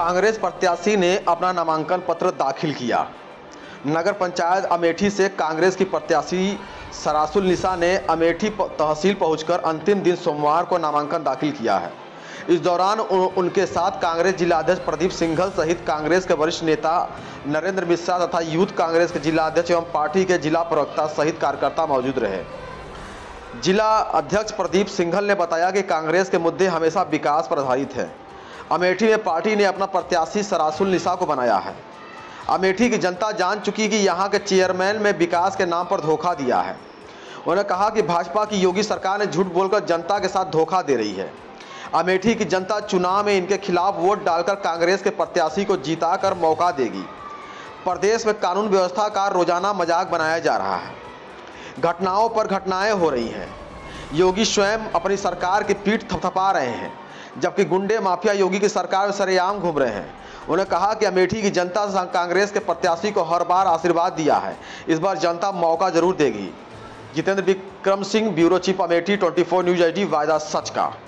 कांग्रेस प्रत्याशी ने अपना नामांकन पत्र दाखिल किया। नगर पंचायत अमेठी से कांग्रेस की प्रत्याशी सरासुल निशा ने अमेठी तहसील पहुंचकर अंतिम दिन सोमवार को नामांकन दाखिल किया है। इस दौरान उनके साथ कांग्रेस जिलाध्यक्ष प्रदीप सिंघल सहित कांग्रेस के वरिष्ठ नेता नरेंद्र मिश्रा तथा यूथ कांग्रेस के जिलाध्यक्ष एवं पार्टी के जिला प्रवक्ता सहित कार्यकर्ता मौजूद रहे। जिला अध्यक्ष प्रदीप सिंघल ने बताया कि कांग्रेस के मुद्दे हमेशा विकास पर आधारित हैं। अमेठी में पार्टी ने अपना प्रत्याशी सरासुल निशा को बनाया है। अमेठी की जनता जान चुकी कि यहां के चेयरमैन में विकास के नाम पर धोखा दिया है। उन्होंने कहा कि भाजपा की योगी सरकार ने झूठ बोलकर जनता के साथ धोखा दे रही है। अमेठी की जनता चुनाव में इनके खिलाफ वोट डालकर कांग्रेस के प्रत्याशी को जिताकर मौका देगी। प्रदेश में कानून व्यवस्था का रोजाना मजाक बनाया जा रहा है। घटनाओं पर घटनाएं हो रही हैं। योगी स्वयं अपनी सरकार की पीठ थपथपा रहे हैं, जबकि गुंडे माफिया योगी की सरकार में सरेआम घूम रहे हैं। उन्होंने कहा कि अमेठी की जनता कांग्रेस के प्रत्याशी को हर बार आशीर्वाद दिया है, इस बार जनता मौका जरूर देगी। Jitendra Vikram Singh, bureau chief, Amethi, 24 news HD, वायदा सच का।